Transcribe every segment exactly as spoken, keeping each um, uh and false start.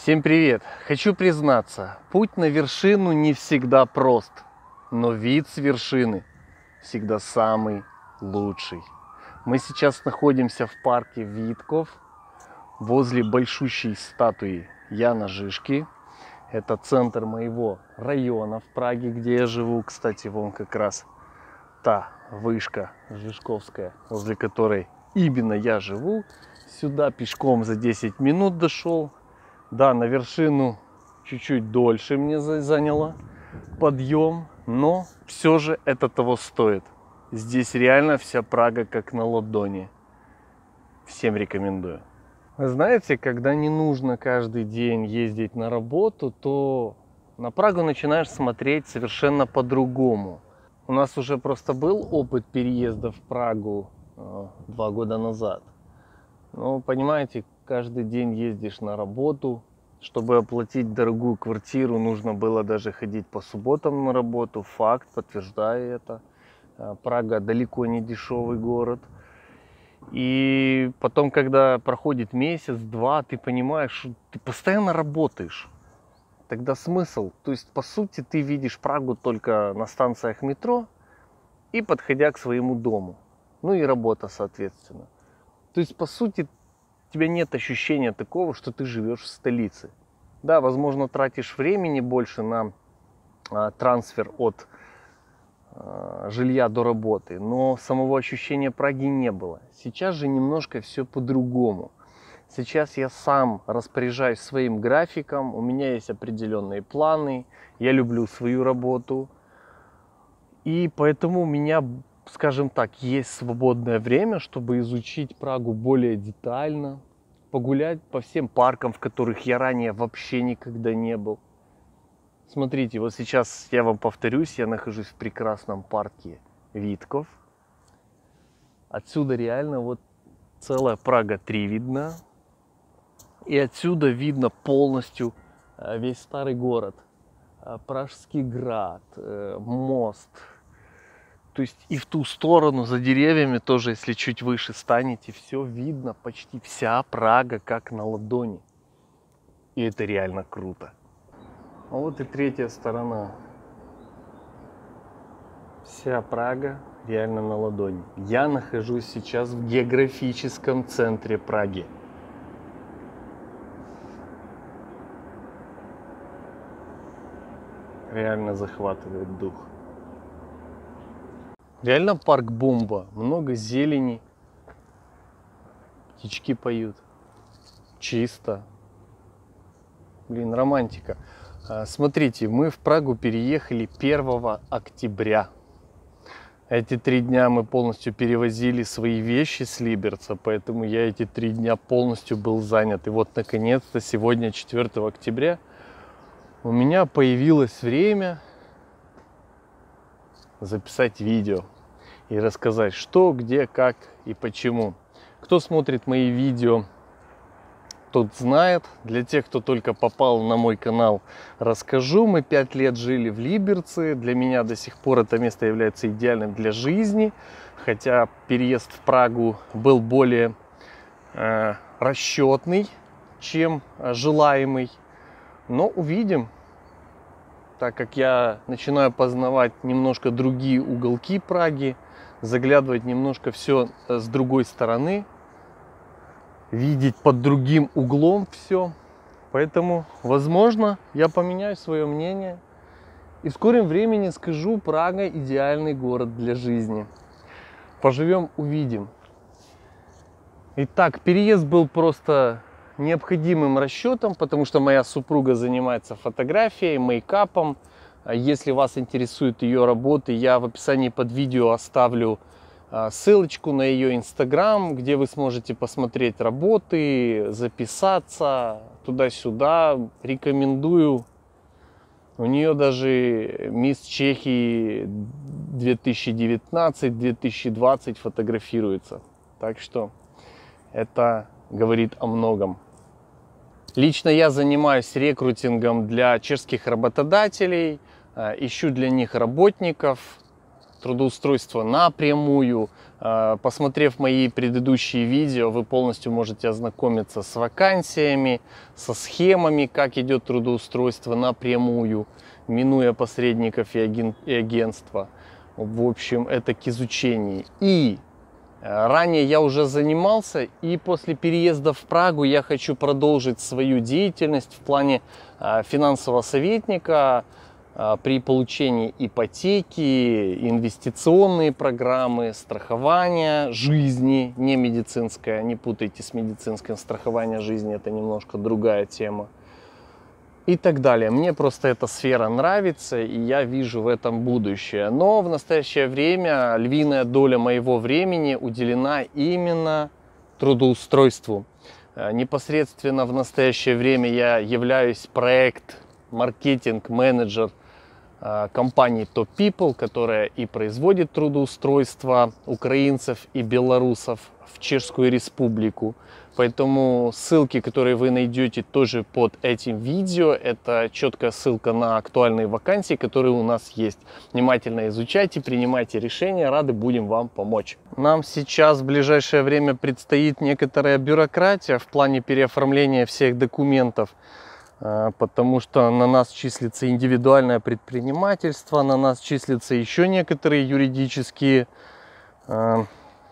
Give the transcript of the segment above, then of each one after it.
Всем привет! Хочу признаться, путь на вершину не всегда прост, но вид с вершины всегда самый лучший. Мы сейчас находимся в парке Витков возле большущей статуи Яна Жишки. Это центр моего района в Праге, где я живу. Кстати, вон как раз та вышка Жишковская, возле которой именно я живу. Сюда пешком за десять минут дошел. Да, на вершину чуть-чуть дольше мне заняло подъем, но все же это того стоит. Здесь реально вся Прага как на ладони. Всем рекомендую. Вы знаете, когда не нужно каждый день ездить на работу, то на Прагу начинаешь смотреть совершенно по-другому. У нас уже просто был опыт переезда в Прагу э, два года назад. Но, понимаете, каждый день ездишь на работу. Чтобы оплатить дорогую квартиру, нужно было даже ходить по субботам на работу. Факт, подтверждаю это. Прага далеко не дешевый город. И потом, когда проходит месяц-два, ты понимаешь, что ты постоянно работаешь. Тогда смысл? То есть, по сути, ты видишь Прагу только на станциях метро и подходя к своему дому. Ну и работа, соответственно. То есть, по сути, у тебя нет ощущения такого, что ты живешь в столице. Да, возможно, тратишь времени больше на а, трансфер от а, жилья до работы, но самого ощущения Праги не было. Сейчас же немножко все по-другому. Сейчас я сам распоряжаюсь своим графиком, у меня есть определенные планы, я люблю свою работу. И поэтому у меня, скажем так, есть свободное время, чтобы изучить Прагу более детально, погулять по всем паркам, в которых я ранее вообще никогда не был. Смотрите, вот сейчас я вам повторюсь, я нахожусь в прекрасном парке Витков. Отсюда реально вот целая Прага три видна. И отсюда видно полностью весь старый город, Пражский град, мост. То есть и в ту сторону, за деревьями тоже, если чуть выше станете, все видно, почти вся Прага как на ладони. И это реально круто. А вот и третья сторона. Вся Прага реально на ладони. Я нахожусь сейчас в географическом центре Праги. Реально захватывает дух. Реально парк бомба, много зелени, птички поют, чисто. Блин, романтика. Смотрите, мы в Прагу переехали первого октября. Эти три дня мы полностью перевозили свои вещи с Либерца, поэтому я эти три дня полностью был занят. И вот, наконец-то, сегодня, четвёртого октября, у меня появилось время записать видео и рассказать, что, где, как и почему. Кто смотрит мои видео, тот знает. Для тех, кто только попал на мой канал, расскажу. Мы пять лет жили в Либерце. Для меня до сих пор это место является идеальным для жизни. Хотя переезд в Прагу был более э, расчетный, чем желаемый. Но увидим. Так как я начинаю познавать немножко другие уголки Праги, заглядывать немножко все с другой стороны, видеть под другим углом все. Поэтому, возможно, я поменяю свое мнение и в скором времени скажу: Прага идеальный город для жизни. Поживем, увидим. Итак, переезд был просто необходимым расчетом, потому что моя супруга занимается фотографией, мейкапом. Если вас интересует ее работы, я в описании под видео оставлю ссылочку на ее инстаграм, где вы сможете посмотреть работы, записаться туда-сюда. Рекомендую. У нее даже мисс Чехии две тысячи девятнадцать — две тысячи двадцать фотографируется. Так что это говорит о многом. Лично я занимаюсь рекрутингом для чешских работодателей, ищу для них работников, трудоустройство напрямую, Посмотрев мои предыдущие видео, вы полностью можете ознакомиться с вакансиями, со схемами, как идет трудоустройство напрямую, минуя посредников и агентства. В общем, это к изучению. И ранее я уже занимался, и после переезда в Прагу я хочу продолжить свою деятельность в плане финансового советника при получении ипотеки, инвестиционные программы, страхование жизни, не медицинское, не путайте с медицинским, страхование жизни, это немножко другая тема. И так далее. Мне просто эта сфера нравится, и я вижу в этом будущее. Но в настоящее время львиная доля моего времени уделена именно трудоустройству. Непосредственно в настоящее время я являюсь проект маркетинг-менеджер компании Top People, которая и производит трудоустройство украинцев и белорусов в Чешскую Республику. Поэтому ссылки, которые вы найдете тоже под этим видео, это четкая ссылка на актуальные вакансии, которые у нас есть. Внимательно изучайте, принимайте решения, рады будем вам помочь. Нам сейчас в ближайшее время предстоит некоторая бюрократия в плане переоформления всех документов, потому что на нас числится индивидуальное предпринимательство, на нас числятся еще некоторые юридические э,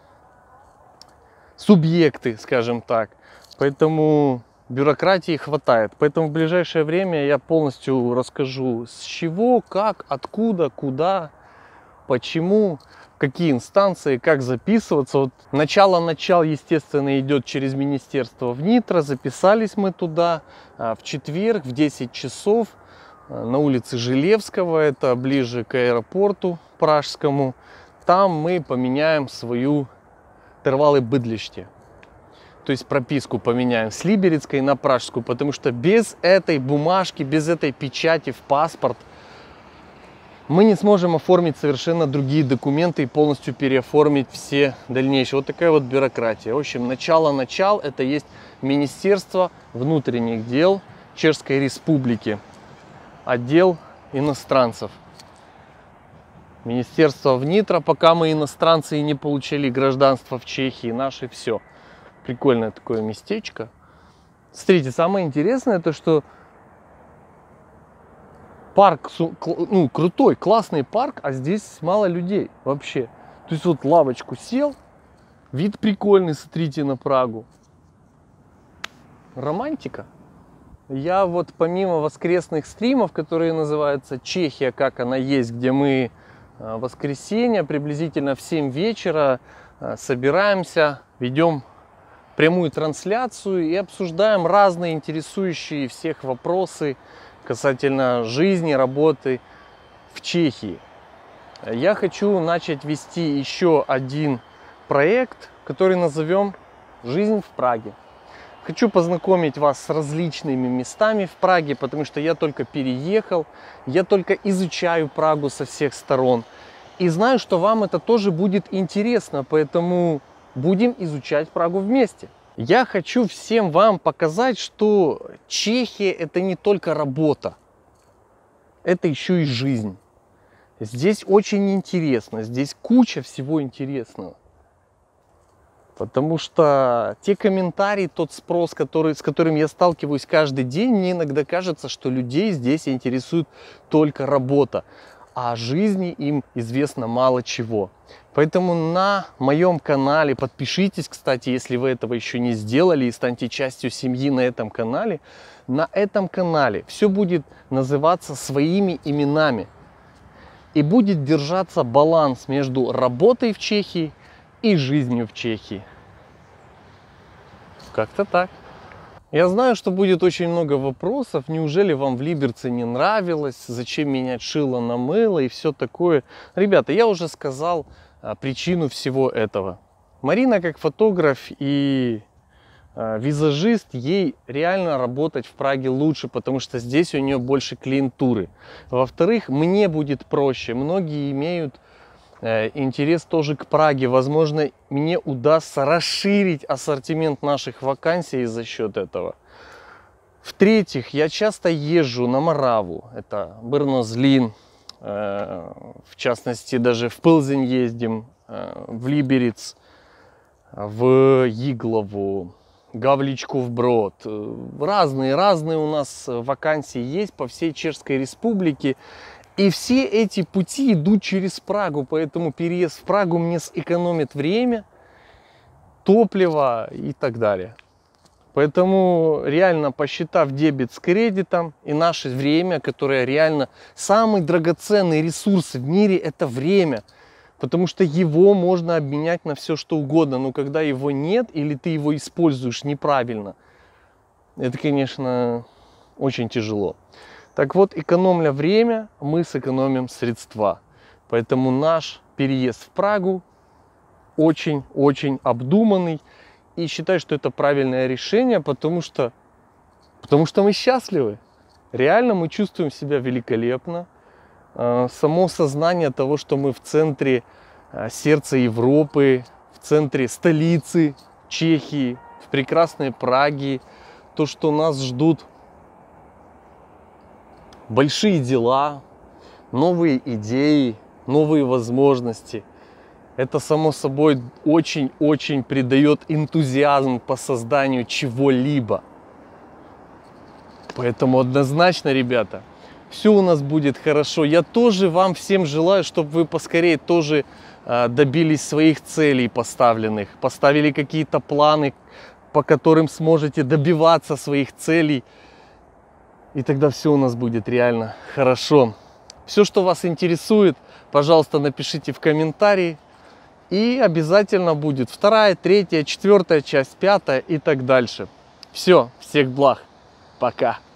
субъекты, скажем так. Поэтому бюрократии хватает. Поэтому в ближайшее время я полностью расскажу, с чего, как, откуда, куда, почему, какие инстанции, как записываться. Вот начало-начал, естественно, идет через министерство в Нитро. Записались мы туда в четверг в десять часов на улице Желевского, это ближе к аэропорту пражскому. Там мы поменяем свою тервалы быдлище. То есть прописку поменяем с либерецкой на пражскую, потому что без этой бумажки, без этой печати в паспорт мы не сможем оформить совершенно другие документы и полностью переоформить все дальнейшие. Вот такая вот бюрократия. В общем, начало-начал это есть Министерство внутренних дел Чешской Республики, отдел иностранцев. Министерство в Нитро, пока мы иностранцы и не получили гражданство в Чехии, наше все. Прикольное такое местечко. Смотрите, самое интересное, то что парк, ну, крутой, классный парк, а здесь мало людей вообще. То есть вот лавочку сел, вид прикольный, смотрите на Прагу. Романтика. Я вот помимо воскресных стримов, которые называются «Чехия, как она есть», где мы в воскресенье приблизительно в семь вечера собираемся, ведем прямую трансляцию и обсуждаем разные интересующие всех вопросы касательно жизни, работы в Чехии. Я хочу начать вести еще один проект, который назовем «Жизнь в Праге». Хочу познакомить вас с различными местами в Праге, потому что я только переехал, я только изучаю Прагу со всех сторон. И знаю, что вам это тоже будет интересно, поэтому будем изучать Прагу вместе. Я хочу всем вам показать, что Чехия это не только работа, это еще и жизнь. Здесь очень интересно, здесь куча всего интересного. Потому что те комментарии, тот спрос, который, с которым я сталкиваюсь каждый день, мне иногда кажется, что людей здесь интересует только работа, а о жизни им известно мало чего. Поэтому на моем канале, подпишитесь, кстати, если вы этого еще не сделали, и станьте частью семьи на этом канале. На этом канале все будет называться своими именами. И будет держаться баланс между работой в Чехии и жизнью в Чехии. Как-то так. Я знаю, что будет очень много вопросов. Неужели вам в Либерце не нравилось? Зачем менять шило на мыло и все такое? Ребята, я уже сказал а, причину всего этого. Марина как фотограф и а, визажист, ей реально работать в Праге лучше, потому что здесь у нее больше клиентуры. Во-вторых, мне будет проще. Многие имеют интерес тоже к Праге. Возможно, мне удастся расширить ассортимент наших вакансий за счет этого. В-третьих, я часто езжу на Мораву. Это Брно-Злин. В частности, даже в Пилзень ездим. в Либерец, в Иглову, Гавличку вброд. Разные-разные у нас вакансии есть по всей Чешской Республике. И все эти пути идут через Прагу, поэтому переезд в Прагу мне сэкономит время, топливо и так далее. Поэтому реально, посчитав дебет с кредитом и наше время, которое реально самый драгоценный ресурс в мире, это время. Потому что его можно обменять на все что угодно. Но когда его нет или ты его используешь неправильно, это, конечно, очень тяжело. Так вот, экономля время, мы сэкономим средства. Поэтому наш переезд в Прагу очень-очень обдуманный. И считаю, что это правильное решение, потому что, потому что мы счастливы. Реально мы чувствуем себя великолепно. Само сознание того, что мы в центре сердца Европы, в центре столицы Чехии, в прекрасной Праге, то, что нас ждут большие дела, новые идеи, новые возможности. Это, само собой, очень-очень придает энтузиазм по созданию чего-либо. Поэтому однозначно, ребята, все у нас будет хорошо. Я тоже вам всем желаю, чтобы вы поскорее тоже э, добились своих целей поставленных, поставили какие-то планы, по которым сможете добиваться своих целей. И тогда все у нас будет реально хорошо. Все, что вас интересует, пожалуйста, напишите в комментарии. И обязательно будет вторая, третья, четвертая часть, пятая и так дальше. Все, всех благ. Пока.